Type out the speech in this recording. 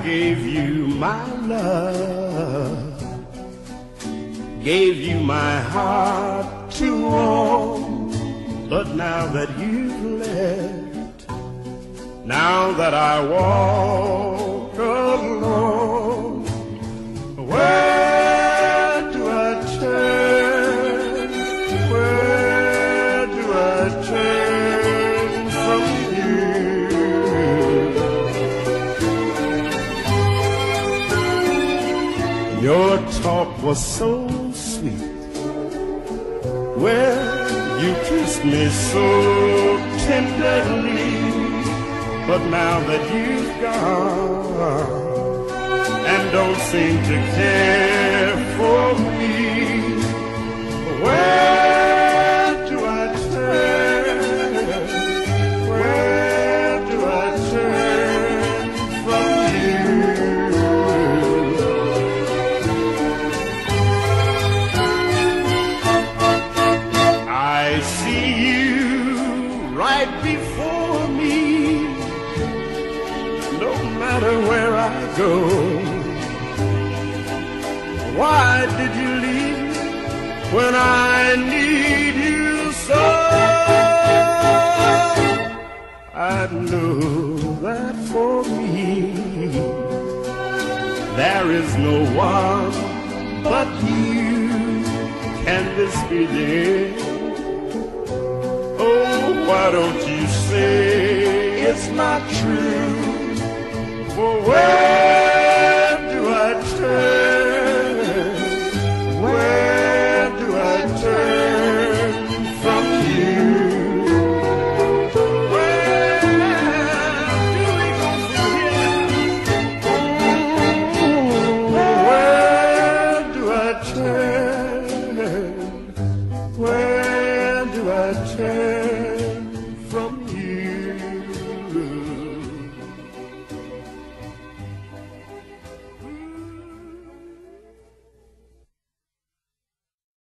gave you my love, gave you my heart to own, but now that you've left, now that I walk alone, where do I turn? Where do I turn from you? Your talk was so sweet, well, you kissed me so tenderly, but now that you've gone and don't seem to care for me, where do I turn? Where do I turn from you? I see you right before me, no matter where I go. Why did you leave when I need you so? I know that for me there is no one but you. Can this be it? Oh, why don't you say it's not true? For where